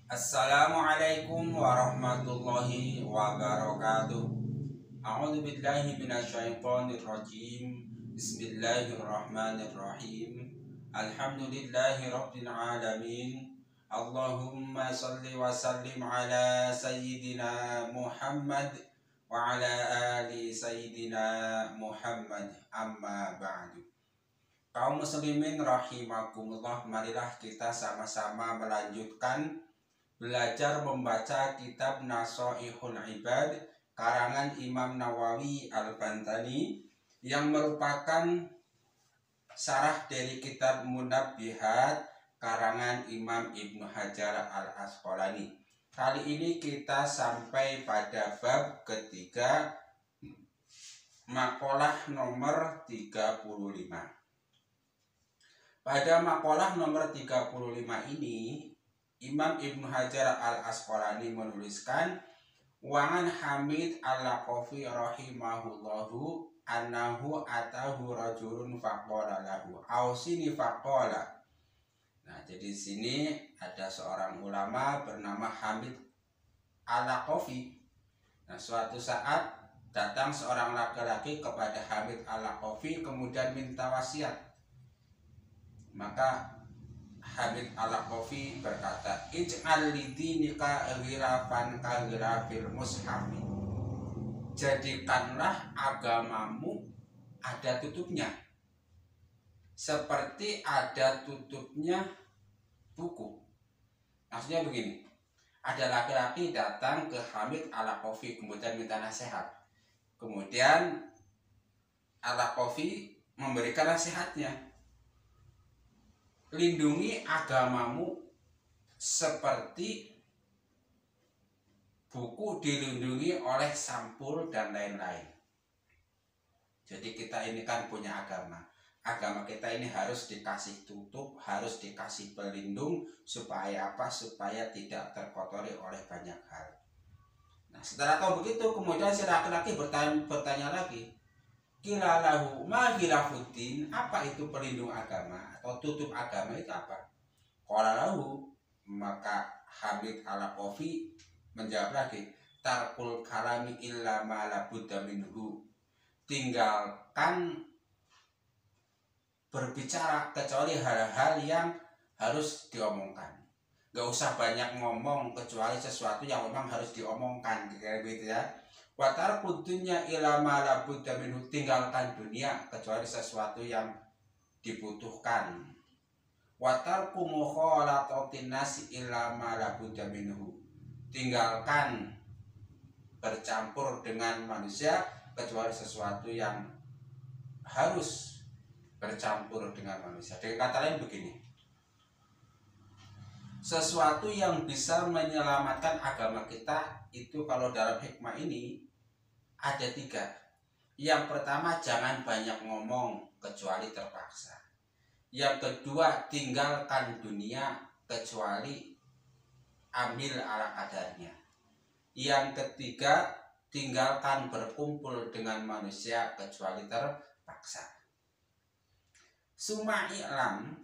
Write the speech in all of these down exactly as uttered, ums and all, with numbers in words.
Assalamualaikum warahmatullahi wabarakatuh. A'udzu billahi minasyaitonir rajim. Bismillahirrahmanirrahim. Alhamdulillahi rabbil alamin. Allahumma shalli wa sallim ala sayyidina Muhammad wa ala ali sayyidina Muhammad. Amma ba'du. Kaum muslimin rahimakumullah, marilah kita sama-sama melanjutkan belajar membaca kitab Nashaihul Ibad karangan Imam Nawawi Al-Bantani yang merupakan syarah dari kitab Munabbihat karangan Imam Ibnu Hajar Al-Asqalani. Kali ini kita sampai pada bab ketiga, makalah nomor tiga puluh lima. Pada makalah nomor tiga puluh lima ini Imam Ibnu Hajar Al-Asqalani menuliskan, Wa'an Hamid Al-Laqafi rahimahullahu annahu atahu rajulun faqala lahu ausini faqala. Nah, jadi di sini ada seorang ulama bernama Hamid Al-Laqafi. Nah, suatu saat datang seorang laki-laki kepada Hamid Al-Laqafi kemudian minta wasiat. Maka Hamid Al-Laqafi berkata, Ij'al lidinika ghirafan ka ghirafil mushafi. Jadikanlah agamamu ada tutupnya, seperti ada tutupnya buku. Maksudnya begini, ada laki-laki datang ke Hamid Al-Laqafi kemudian minta nasihat. Kemudian Al-Laqafi memberikan nasihatnya, lindungi agamamu seperti buku dilindungi oleh sampul dan lain-lain. Jadi kita ini kan punya agama. Agama kita ini harus dikasih tutup, harus dikasih pelindung. Supaya apa? Supaya tidak terkotori oleh banyak hal. Nah, setelah tahu begitu, kemudian si laki-laki bertanya, bertanya lagi, Qila lahu ma ghilafuddin, apa itu pelindung agama atau tutup agama itu apa? Qala lahu, maka Hamid Al-Laqafi menjawab lagi, tarkul kalami illa ma la budda minhu. Tinggalkan berbicara kecuali hal-hal yang harus diomongkan. Gak usah banyak ngomong kecuali sesuatu yang memang harus diomongkan, kayak gitu ya. Watar kudunya ilama la budda minhu, tinggalkan dunia kecuali sesuatu yang dibutuhkan. Watar kumukhalatatin nasi ilama la budda minhu, tinggalkan bercampur dengan manusia kecuali sesuatu yang harus bercampur dengan manusia. Dengan kata lain begini, sesuatu yang bisa menyelamatkan agama kita itu kalau dalam hikmah ini ada tiga. Yang pertama, jangan banyak ngomong kecuali terpaksa. Yang kedua, tinggalkan dunia kecuali ambil ala kadarnya. Yang ketiga, tinggalkan berkumpul dengan manusia kecuali terpaksa. Sumai'lam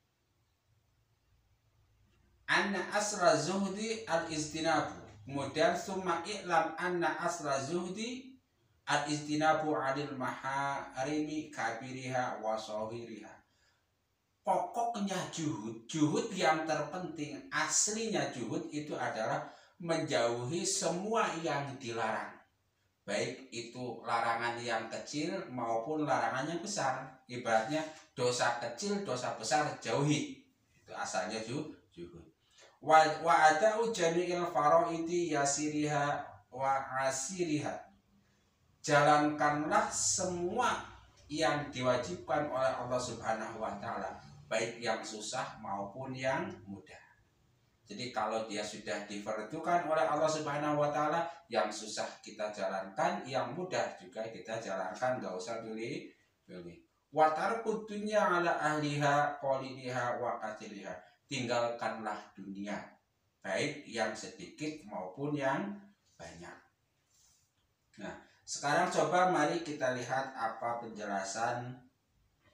anna asra zuhdi al-istinabu. Kemudian summa i'lam anna asra zuhdi al-istinabu 'anil maharimi kabiriha wa shahiriha. Pokoknya juhud, juhud yang terpenting, aslinya juhud itu adalah menjauhi semua yang dilarang. Baik itu larangan yang kecil maupun larangan yang besar. Ibaratnya dosa kecil, dosa besar jauhi. Itu asalnya juhud. Wa ada'u jami'il faraidi yasiriha wa asiriha. Jalankanlah semua yang diwajibkan oleh Allah Subhanahu wa taala, baik yang susah maupun yang mudah. Jadi kalau dia sudah difardukan oleh Allah Subhanahu wa taala, yang susah kita jalankan, yang mudah juga kita jalankan, enggak usah pilih-pilih. Wa tarkud dunya ala ahliha qaliliha wa katsiriha. Tinggalkanlah dunia, baik yang sedikit maupun yang banyak. Nah, sekarang coba mari kita lihat apa penjelasan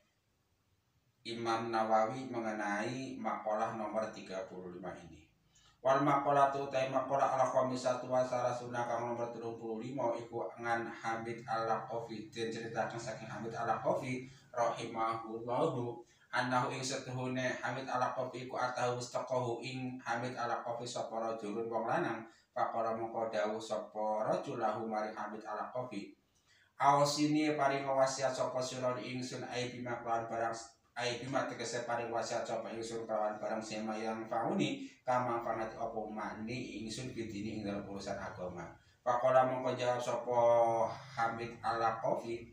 Imam Nawawi mengenai makalah nomor tiga puluh lima ini. Wal maqalatu ta maqala ala khamisatu wa salasuna kang nomor tiga puluh lima iku ngan Hamid Al-Laqafi, den ceritakan saking Hamid Al-Laqafi rahimahullahu annahu ing setuhune Hamid Al-Laqafi iku atahu mustaqahu ing Hamid Al-Laqafi sapa rajulun wong lanang faqala mongko dawuh sapa rajul lahu maring Hamid Al-Laqafi awsini paring wasiat sapa sira ingsun ai bima kelawan barang ai bima tegese paring wasiat sapa ingsun kelawan barang sema yang fauni kama fanati apa mani ingsun bidini ing dalam urusan agama. Faqala mongko jawab sapa Hamid Al-Laqafi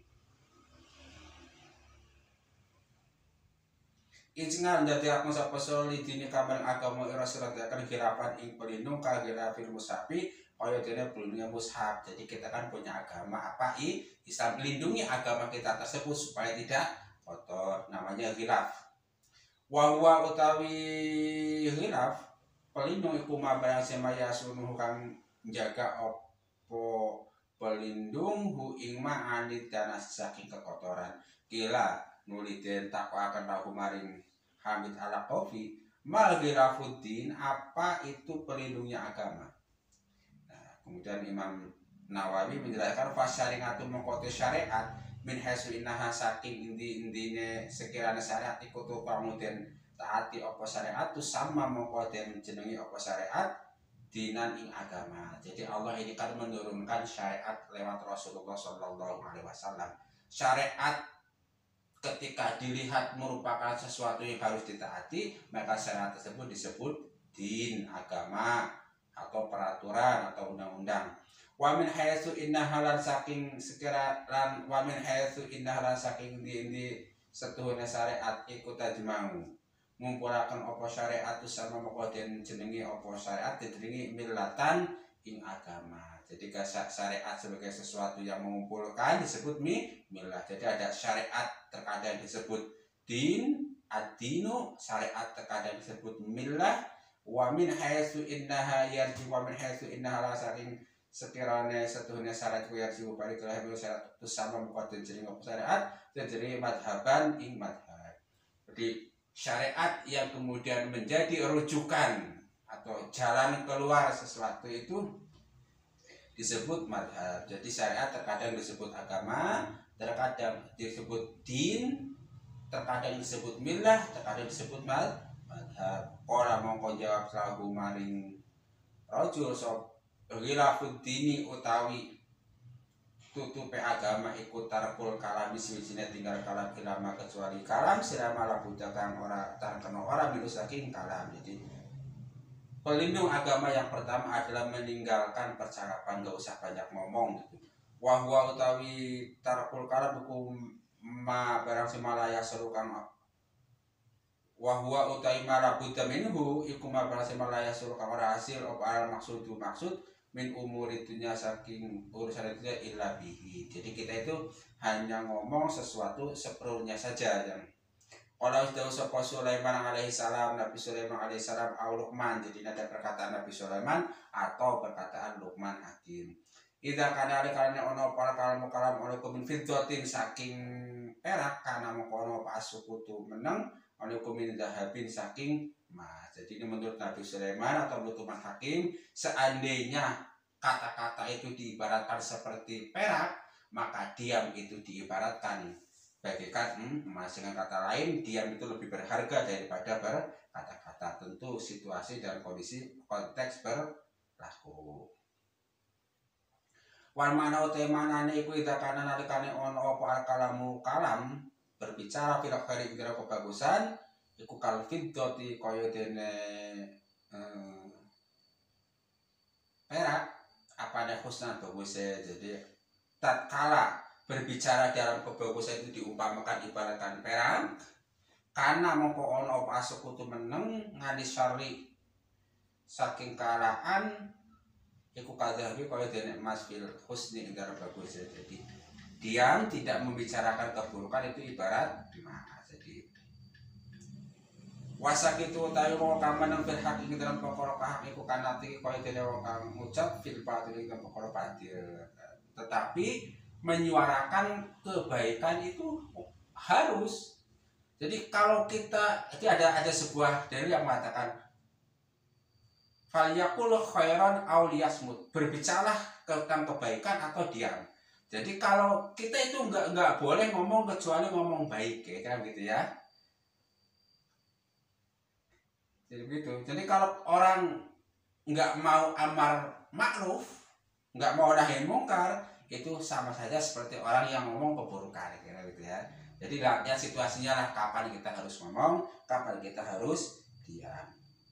Ijnal dadi aku sapa soli dini kamar agama ira sirat akan khilafan ing pelindung kagilafil musafi kaya dene pelindungnya mushaf. Jadi kita kan punya agama apa i bisa melindungi agama kita tersebut supaya tidak kotor, namanya khilaf. Wa huwa utawi khilaf pelindung iku mabarang semaya sunuh kang jaga opo pelindung hu ing ma'anid dan saking kekotoran. Kila nuliden takwa akan tahu maring Hamid Al-Laqafi mal ghirafuddin, apa itu pelindungnya agama. Nah, kemudian Imam Nawawi menjelaskan fasyari'atu mengkote syariat min haitsu innaha saking indi-indine sekiranya syariat iku tu pamuden taati apa syariat tu sama mengkote jenengi apa syariat dinan ing agama. Jadi Allah ini kan menurunkan syariat lewat Rasulullah sallallahu alaihi wasallam. Syariat ketika dilihat merupakan sesuatu yang harus ditaati, maka syariat tersebut disebut din, agama atau peraturan atau undang-undang. Wa min haitsu innaha lan saking sekiralan wa min haitsu innaha lan saking di setuhune syariat iku tajmau ngumpulaken apa syariat sama maqaden jenenge apa syariat dijenengi millatan ing agama. Jadi syariat sebagai sesuatu yang mengumpulkan disebut mi milah. Jadi ada syariat terkadang disebut din, ad-dinu, syariat terkadang disebut milah. Wa min haitsu innaha yarji wa min haitsu innaha la saking sekiranya setuhnya syariat ku yarji bari kelah syariat itu sama mukaddim jeneng apa syariat jadi madhaban ing madhab. Jadi syariat yang kemudian menjadi rujukan atau jalan keluar sesuatu itu disebut madhab. Jadi syariat terkadang disebut agama, terkadang disebut din, terkadang disebut milah, terkadang disebut madhab. Ora mongko jawab salahu maring rajul sop ghilafuddini utawi tutupe agama ikut tarkul kalam siji tinggal kalam ilama kecuali kalam sirama laku kang ora tarkeno ora milu saking kalam. Jadi pelindung agama yang pertama adalah meninggalkan percakapan, gak usah banyak ngomong gitu. Wahwa utawi tarkul kalam hukum ma barang semalaya seru kang wahwa utawi mala buddha minhu iku ma barang semalaya seru kang ora hasil apa al maksudu maksud min umur itunya saking urusan itu illa bihi. Jadi kita itu hanya ngomong sesuatu seperlunya saja. Yang kalau sudah sapa Sulaiman alaihi salam, Nabi Sulaiman alaihi salam au Luqman. Jadi ada perkataan Nabi Sulaiman atau perkataan Luqman Hakim. Idza kana kalane ono para kalam kalam ono kumin fiddatin saking perak kana mengkono pasukutu meneng ono kumin dahabin saking emas. Jadi ini menurut Nabi Sulaiman atau Luqman Hakim, seandainya kata-kata itu diibaratkan seperti perak, maka diam itu diibaratkan bagaikan emas. Dengan kata lain, diam itu lebih berharga daripada berkata-kata. Tentu situasi dan kondisi konteks berlaku. Wal mana uta manane iku ida kana nalikane ono apa kalamu kalam berbicara fil khairi ing kebagusan iku kal fiddati kaya dene eh, perak apa ada husna bagusnya. Jadi tatkala berbicara dalam kebagusan itu diumpamakan ibaratkan perak karena mongko ono apa asukutu meneng ngadi syari saking kalaan iku kadhabi kaya dene emas fil husni indara bagus. Jadi diam tidak membicarakan keburukan itu ibarat emas. Jadi wasak itu tayo wong kang meneng fil hak ing dalam perkara hak iku kanati kaya dene wong kang ngucap fil batil ing perkara batil. Tetapi menyuarakan kebaikan itu harus. Jadi kalau kita, jadi ada ada sebuah dalil yang mengatakan falyaqul khairan aw liyasmut, berbicaralah tentang kebaikan atau diam. Jadi kalau kita itu nggak nggak boleh ngomong kecuali ngomong baik, ya kan gitu ya. Jadi begitu. Jadi kalau orang nggak mau amar ma'ruf, nggak mau nahi mungkar, itu sama saja seperti orang yang ngomong keburukan, kira gitu ya. Jadi ya situasinya lah kapan kita harus ngomong, kapan kita harus diam.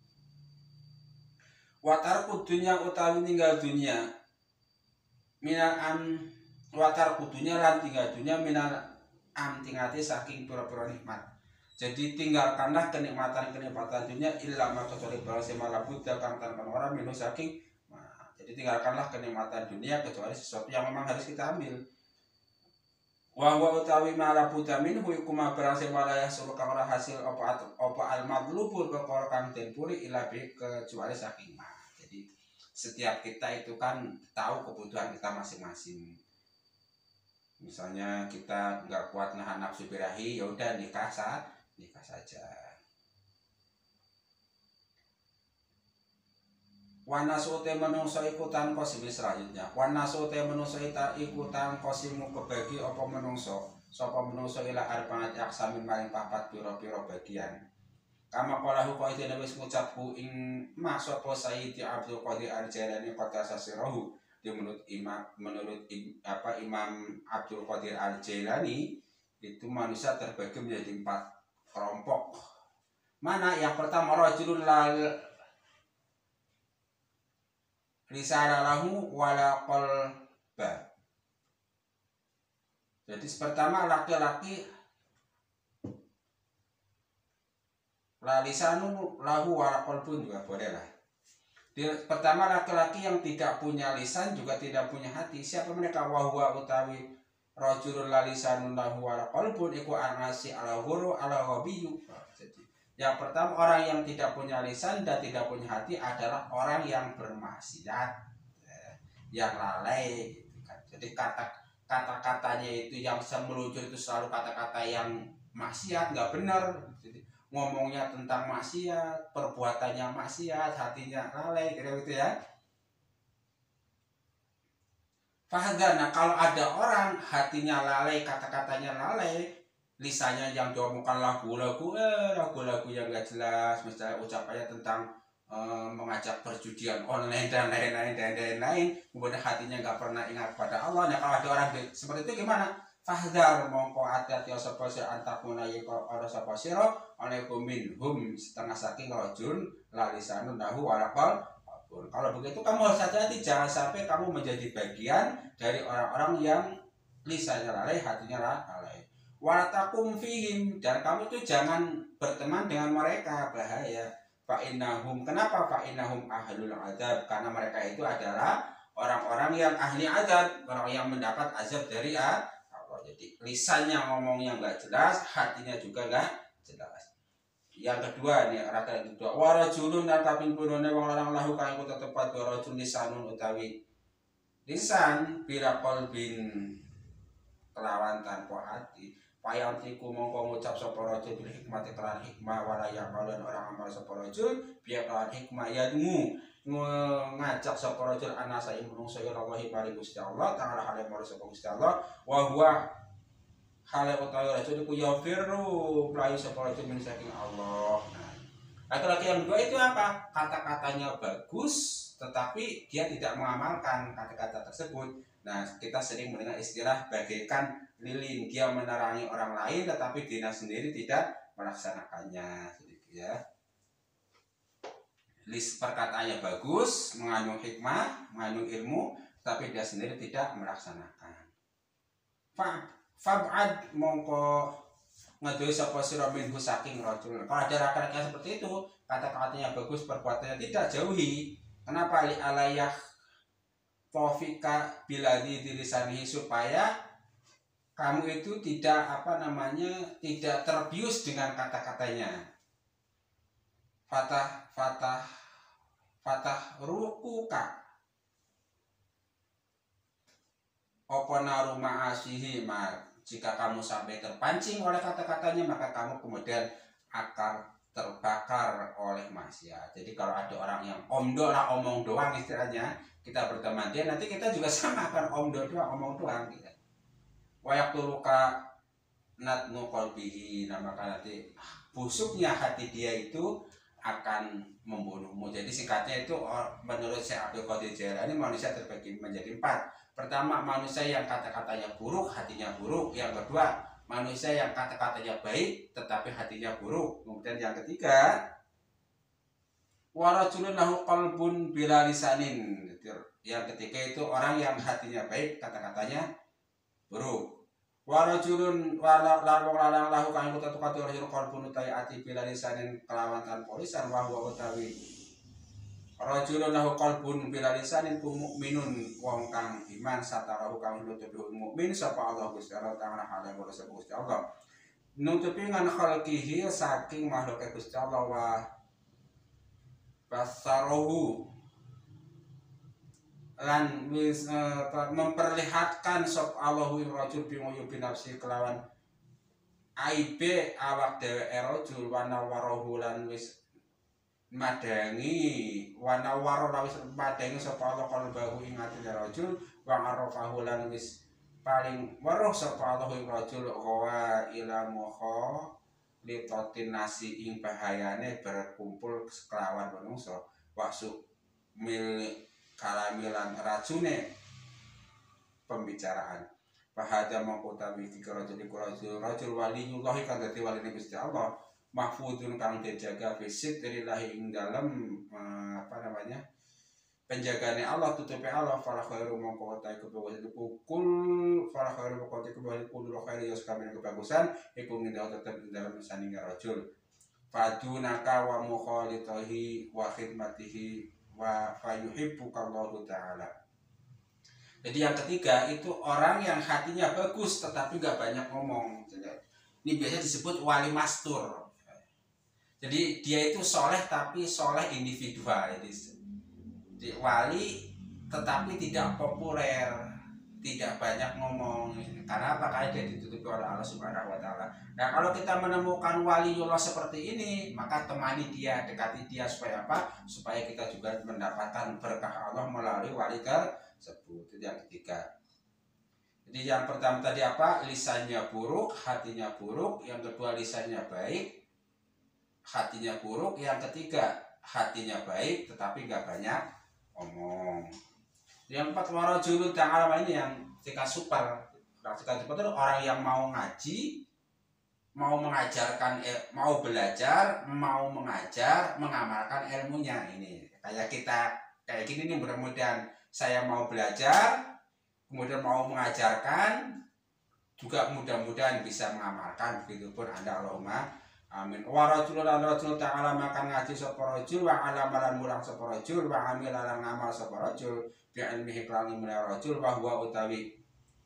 Watar kudunya utawi tinggal dunia minal am watar kudunya lan tinggal dunia minal am tingati saking pura-pura nikmat. Jadi tinggalkanlah kenikmatan-kenikmatan dunia illa ma kecuali barang semala buddha kang tanpa orang minus saking. Nah, jadi tinggalkanlah kenikmatan dunia kecuali sesuatu yang memang harus kita ambil. Wa wa utawi mala buddha minhu kuma barang semala ya suruh kang ora hasil apa apa al madlubul perkara kang den puri illa bi kecuali saking. Jadi setiap kita itu kan tahu kebutuhan kita masing-masing. Misalnya kita nggak kuat nahan nafsu birahi, ya udah nikah saat nikah saja. Wanasu te menungso ikutan kosim selanjutnya. Wanasu te menungso ikutan kosimu kebagi apa menungso. Sapa menungso ila arbaat yaksamin maring papat piro-piro bagian. Kama qalahu qaidina wis ngucapku ing ma sapa Sayyidi Abdul Qadir Al-Jailani kota sasirahu. Dia menurut imam menurut im, apa Imam Abdul Qadir Al-Jailani itu manusia terbagi menjadi empat kelompok. Mana yang pertama rajulun lal risalalahu wala qalba. Jadi pertama laki-laki la lisanu lahu wala qalbun juga boleh lah. Dia, pertama laki-laki yang tidak punya lisan juga tidak punya hati. Siapa mereka? Wahwa utawi rajulun la lisanun lahu wala qalbun iku anasi ala ghuru ala ghabiyu. Jadi yang pertama orang yang tidak punya lisan dan tidak punya hati adalah orang yang bermaksiat, yang lalai gitu kan. Jadi kata kata-katanya itu yang meluncur itu selalu kata-kata yang maksiat, nggak benar. Jadi ngomongnya tentang maksiat, perbuatannya maksiat, hatinya lalai, kira gitu ya. Fahadar, nah kalau ada orang hatinya lalai, kata-katanya lalai, lisannya yang diomongkan lagu-lagu, eh lagu-lagu yang gak jelas, misalnya ucapannya tentang eh, mengajak perjudian online dan lain-lain dan lain-lain, kemudian hatinya gak pernah ingat pada Allah. Nah kalau ada orang seperti itu gimana? Fahdar mongko hati-hati sapa sira antakuna yqa ora sapa sira alaikum minhum setengah saking rajul la lisanun lahu walaqal. Kalau begitu kamu harus hati-hati, jangan sampai kamu menjadi bagian dari orang-orang yang lisannya lalai, hatinya lalai. Walatakum fihim, dan kamu itu jangan berteman dengan mereka, bahaya. Fa innahum, kenapa? Fa innahum ahlul adzab, karena mereka itu adalah orang-orang yang ahli azab, orang yang mendapat azab dari Allah. Jadi lisannya ngomongnya nggak jelas, hatinya juga nggak jelas. Yang kedua nih, rakaat kedua, warajulun dan kaping punone wong lanang lahu kang iku tetepat warajul lisanun utawi lisan bila qalbin kelawan tanpa hati. Payang tiku mongko ngucap sapa rajul bil hikmati kelan hikmah wala ya'malun orang amal sapa rajul biya kelan hikmah yadmu ngajak sapa rajul anasa ing menungso ya Allah paring Gusti Allah ta'ala hale marang sapa Gusti Allah wa huwa hale utawi rajul iku yafiru mlayu sapa rajul min saking Allah. Nah, laki-laki yang kedua itu apa? Kata-katanya bagus tetapi dia tidak mengamalkan kata-kata tersebut. Nah, kita sering mendengar istilah bagaikan lilin, dia menerangi orang lain tetapi dirinya sendiri tidak melaksanakannya, gitu ya. List perkataannya bagus, mengandung hikmah, mengandung ilmu, tapi dia sendiri tidak melaksanakan. Fa fab'ad mongko ngeduwi sapa sira minhu saking rajul. Kalau ada laki-laki seperti itu, kata-katanya bagus, perbuatannya tidak, jauhi. Kenapa? Li alayah tofika biladi dilisanihi, supaya kamu itu tidak apa namanya tidak terbius dengan kata-katanya. Fatah fatah fatah rukuka opona rumah asihi, jika kamu sampai terpancing oleh kata-katanya maka kamu kemudian akan terbakar oleh maksiat. Jadi kalau ada orang yang omdo lah, omong doang istilahnya, kita berteman dia, nanti kita juga sama akan omdo doang, omong doang gitu. Wayak tuluka natnu qalbihi, nah maka nanti busuknya hati dia itu akan membunuhmu. Jadi singkatnya itu menurut Syekh Abdul Qadir Jailani manusia terbagi menjadi empat. Pertama, manusia yang kata-katanya buruk, hatinya buruk. Yang kedua, manusia yang kata-katanya baik tetapi hatinya buruk. Kemudian yang ketiga, warajulun lahu qalbun bila lisanin. Yang ketiga itu orang yang hatinya baik, kata-katanya buruk. Warajulun wala larwong lalang lahu kang kutatu katu rajul qalbun utai ati bila lisanin kelawan tanpa lisan wa huwa utawi rajulun lahu qalbun bila lisanin ku mukminun wong kang iman satarahu kang nutupi mukmin sapa Allah Gusti Allah taala hale Gusti Allah nutupi ngan khalqihi saking makhluk Gusti Allah wa basarohu lan wis uh, memperlihatkan sop Allahu rajul bi nguyubi nafsi kelawan aibe awak dheweke rajul wana warahu lan wis madangi wana waro lan wis madangi sop Allah qalbahu ing atine rajul wa arafahu lan wis paling weruh sop Allahu rajul wa ila mukha litotin nasi ing bahayane berkumpul kelawan manungsa wasu mil kalamilan racune pembicaraan bahada mengkutawi tiga rajul rajul rajul waliyullahi kang dadi waline Gusti Allah mahfudun kang dijaga fisik dari lahi ing dalem apa namanya penjagaane Allah tutupi Allah fala khairu mongko ta kebagusan kul fala khairu mongko ta kebagusan kul khairu yos kami kebagusan iku ngindah tetep ing dalem saninga rajul fadunaka wa mukhalitahi wa khidmatihi wa fayuhibbukallahu ta'ala. Jadi yang ketiga itu orang yang hatinya bagus tetapi gak banyak ngomong. Ini biasanya disebut wali mastur. Jadi dia itu soleh tapi soleh individual. Jadi wali tetapi tidak populer, tidak banyak ngomong. Karena apa? Karena dia ditutupi oleh Allah Subhanahu wa taala. Nah, kalau kita menemukan waliullah seperti ini, maka temani dia, dekati dia supaya apa? Supaya kita juga mendapatkan berkah Allah melalui wali tersebut. Itu yang ketiga. Jadi yang pertama tadi apa? Lisannya buruk, hatinya buruk. Yang kedua lisannya baik, hatinya buruk. Yang ketiga hatinya baik, tetapi nggak banyak omong. Yang empat warajulun ta'ala ini yang tingkat super. Tingkat super itu orang yang mau ngaji, mau mengajarkan, eh, mau belajar, mau mengajar, mengamalkan ilmunya. Ini kayak kita kayak gini nih, mudah-mudahan saya mau belajar, kemudian mau mengajarkan, juga mudah-mudahan bisa mengamalkan. Begitupun Anda, Allahumma amin. Wa rajulun lan rajul ta'ala makan ngaji sapa rajul wa alamalan mulang sapa rajul wa amilan ngamal sapa rajul bi ilmihi klan ilmu rajul wa huwa utawi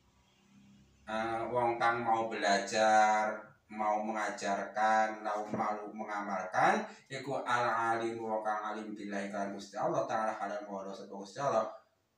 uh, wong kang mau belajar, mau mengajarkan, lau malu mengamalkan iku al alim wa kang alim billahi kan Gusti Allah taala halam wa sapa Gusti Allah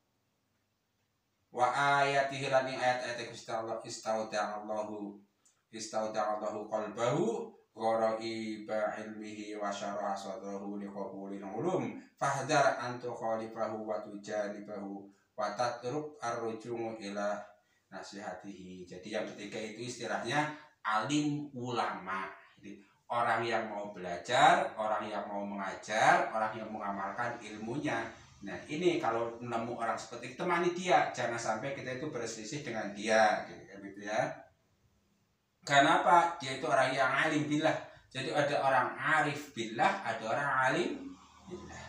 wa ayatihi lan ayat-ayat Gusti Allah istauda Allahu istauda Allahu qalbahu gharai ba ilmihi wa syara'a sadrahu liqabulil ulum fahdar an tukhalifahu wa tujanibahu wa tatruk ar-rujumu ila nasihatihi. Jadi yang ketiga itu istilahnya alim ulama. Jadi orang yang mau belajar, orang yang mau mengajar, orang yang mengamalkan ilmunya. Nah ini kalau menemu orang seperti itu, temani dia, jangan sampai kita itu berselisih dengan dia, gitu ya. Karena apa? Dia itu orang yang alim billah. Jadi ada orang arif billah, ada orang alim billah.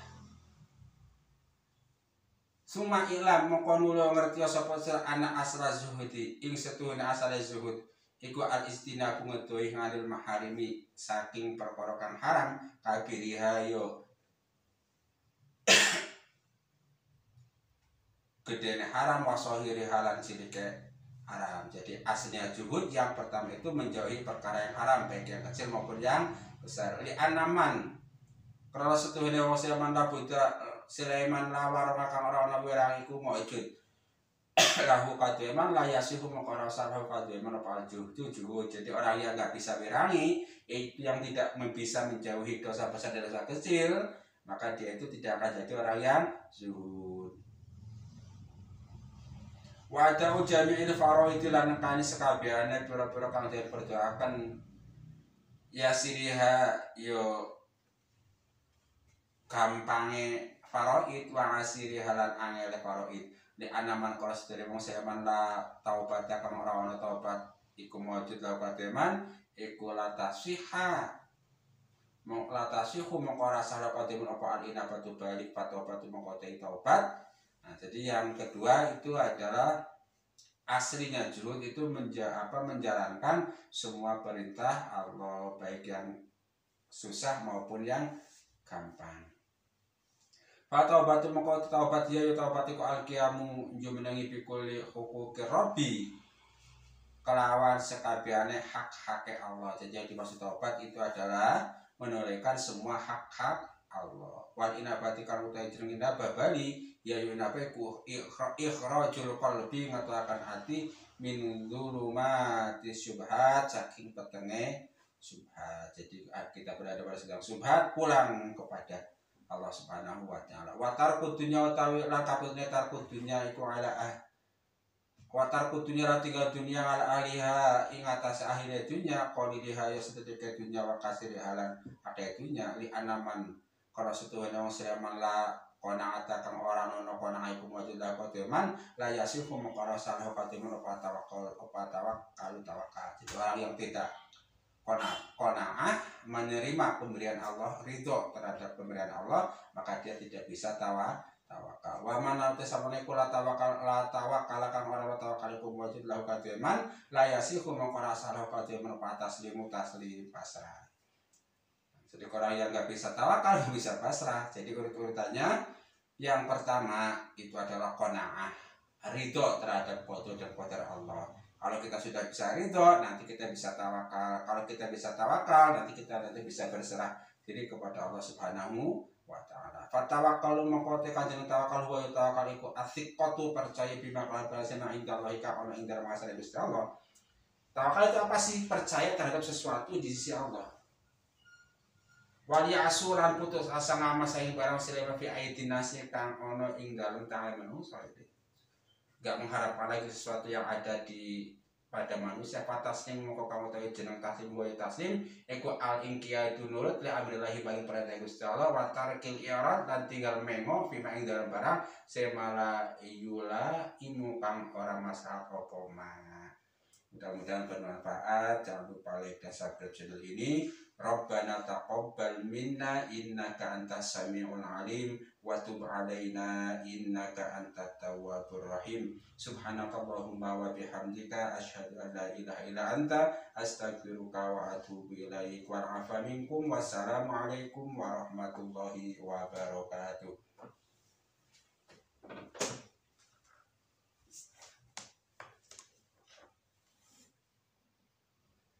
Suma ilam mengkonulo ngerti sapa anak asra zuhudi ing setuhune asale zuhud iku al istinabu ngedohi ngalil maharimi saking perkara kang haram kabiriha yo gedene haram wasohiri halan cilike haram. Jadi aslinya zuhud yang pertama itu menjauhi perkara yang haram baik yang kecil maupun yang besar. Li anaman kalau setuhune wong Sulaiman Buddha Sulaiman lawar makang ora ana wirang iku maujud. lahu kademan layasihu mengkorosal lahu kademan apa juhdu juhud. Jadi orang yang nggak bisa wirangi, itu yang tidak bisa menjauhi dosa besar dan dosa kecil, maka dia itu tidak akan jadi orang yang zuhud. Wadahu jami'il faraidi lan nekani sekabehane pira-pira kang diperdoakan ya siriha yo gampange faraid wa asiriha lan angele faraid. Di anaman kalau sedere wong seman la taubat kang ora ana taubat iku mujud la kademan iku la tasihha mong la tasihhu mongko ora salah kademan apa al inabatu balik patobat mongko taubat. Nah, jadi yang kedua itu adalah aslinya zuhud itu menja apa menjalankan semua perintah Allah baik yang susah maupun yang gampang. Fatobatu moko taubat ya ya taubat iku alqiyamu jumenengi pikuli huquqir rabbi kelawan sekabehane hak-hake Allah. Jadi yang dimaksud taubat itu adalah menunaikan semua hak-hak Allah. Wal inabati kang utahe jeneng inabah bali ya yunabe ku ikhrajul qalbi ngatakan hati min dzulumati syubhat saking petenge syubhat. Jadi kita berada pada sedang syubhat pulang kepada Allah Subhanahu wa taala. Wa tarku dunya utawi la kapune tarku dunya iku ala ah. Wa tarku dunya la tinggal dunya ala aliha ing atas ahli dunya qaliha ya sedeke dunya wa kasiri halan ade dunya li anaman kalau setuhune wong sereman la kona atakan orang nono kona iku mujud la koteman la yasifu maqara salah koteman apa tawakkal apa tawakkal tawakal. Jadi orang yang tidak Kona, konaah menerima pemberian Allah, ridho terhadap pemberian Allah, maka dia tidak bisa tawa tawakal. Wa man tasamane kula tawakal la tawakal kang ora tawakal iku wajib lahu kademan la yasihu maqara salah kademan pa taslimu taslim pasrah. Jadi orang yang nggak bisa tawakal nggak bisa pasrah. Jadi urut-urutannya yang pertama itu adalah konaah, ridho terhadap qada dan qadar Allah. Kalau kita sudah bisa ridho, nanti kita bisa tawakal. Kalau kita bisa tawakal, nanti kita nanti bisa berserah diri kepada Allah Subhanahu wa taala. Fatawakkalu maqate kanjeng tawakal wa tawakal iku athiqatu percaya bima kan bahasana indallahi ka ana ing dalem asale Gusti Allah. Tawakal itu apa sih? Percaya terhadap sesuatu di sisi Allah. Wali asuran putus asa ngama saing barang silema fi aidinasi kang ana ing dalem tangan manusa iki. Gak mengharapkan lagi sesuatu yang ada di pada manusia. Patasnya mongko kamu tahu jeneng taslim wa taslim iku al inqiya itu nurut li amrillahi bagi perintah Gusti Allah wa tarkil i'rad dan tinggal mengo fima ing dalam barang semala yula imu kang ora masalah apa mah. Mudah-mudahan bermanfaat. Jangan lupa like dan subscribe channel ini. Rabbana taqabbal minna innaka antas samiul alim wa tub alaina innaka antat tawwabur rahim. Subhanakallahumma wa bihamdika asyhadu an la ilaha illa anta astaghfiruka wa atubu ilaik. Wa afa minkum wassalamu alaikum warahmatullahi wabarakatuh.